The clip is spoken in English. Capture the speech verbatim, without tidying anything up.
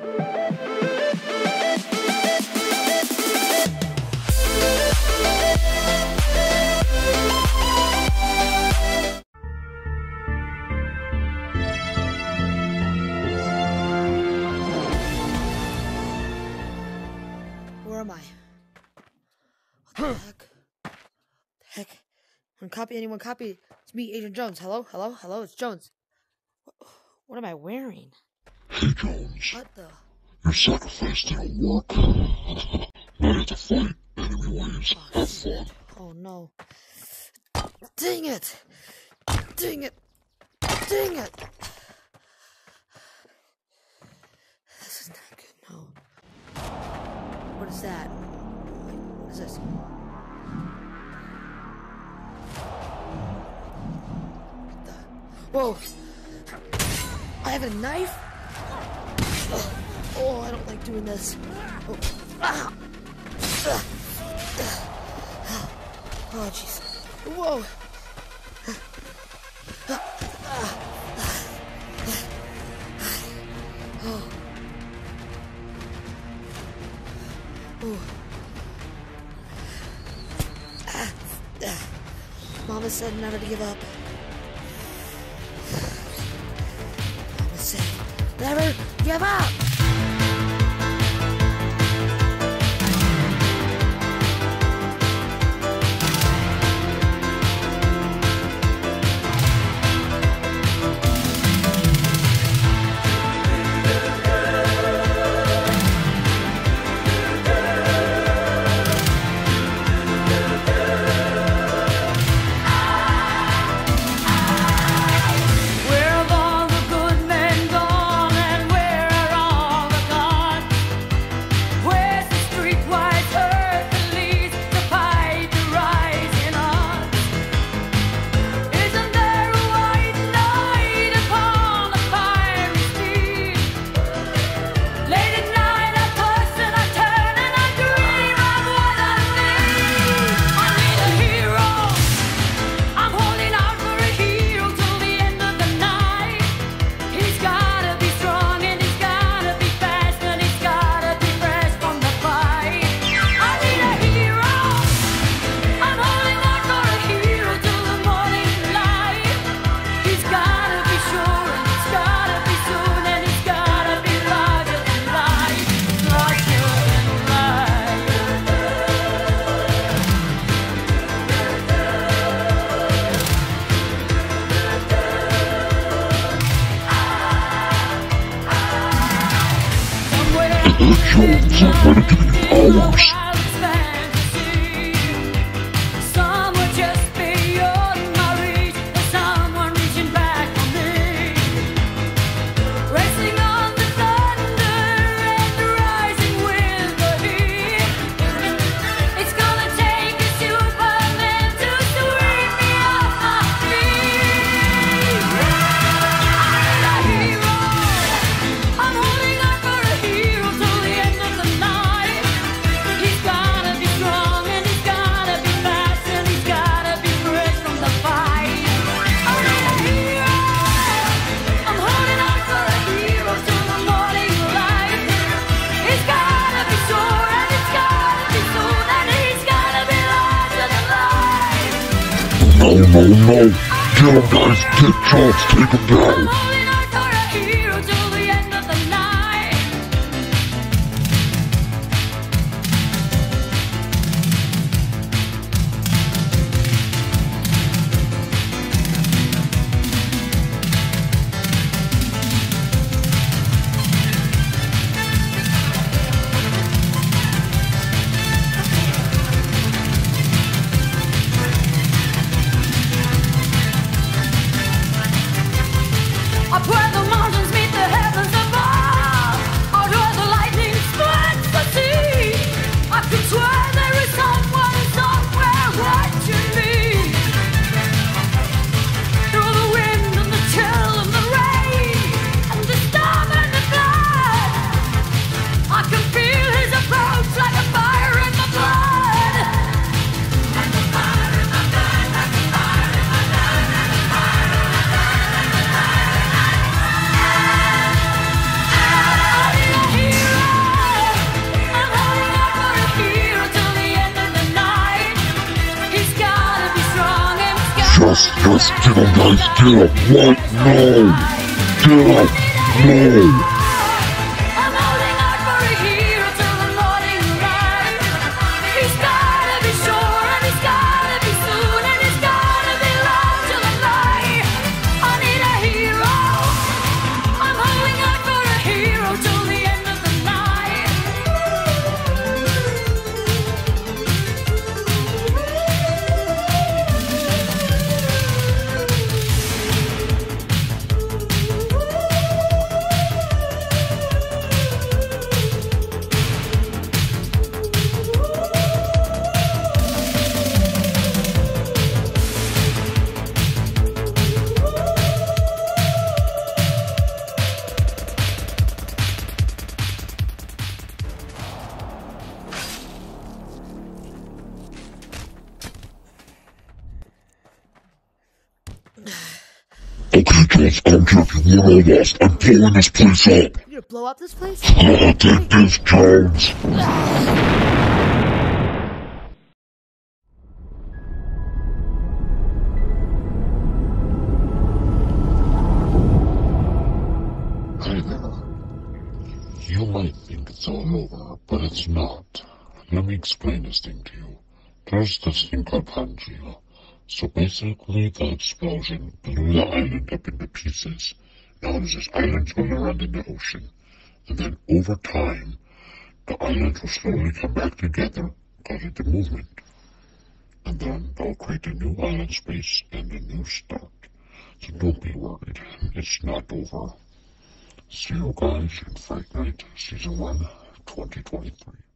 Where am I? What the heck? The heck? I'm copy anyone copy. It's me, Agent Jones. Hello? Hello? Hello? It's Jones. What, what am I wearing? Hey Jones. What the? Your sacrifice didn't work. Now you have to fight enemy waves. Oh, Have fun. Oh no. Dang it! Dang it! Dang it! This is not good, no. What is that? Wait, what is this? What the? Whoa! I have a knife? Oh, oh, I don't like doing this. Oh, ah. Oh, jeez. Whoa! Oh. Oh. Ah. Ah. Mama said never to give up. Mama said never give up! Jones, I'm ready to give you hours. No, no, no. Get him, guys. Get Jones. Take him down. Yes, yes, get him, guys, get him, right now! Get him, no! I'm holding out for a hero till the morning light. He's gotta be sure, and he's gotta be soon, and he's gotta be loved till the night. I need a hero. I'm holding out for a hero till the end of the night. Okay, Jones, I don't care if you won or lost. I'm blowing this place up. You gonna blow up this place? Ah, take this, Jones. Hey there. You might think it's all over, but it's not. Let me explain this thing to you. There's this thing called Pangea. So basically, the explosion blew the island up into pieces. Now there's this island swimming around in the ocean. And then over time, the islands will slowly come back together because of the movement. And then they'll create a new island space and a new start. So don't be worried. It's not over. See you guys in Fight Night Season one, twenty twenty-three.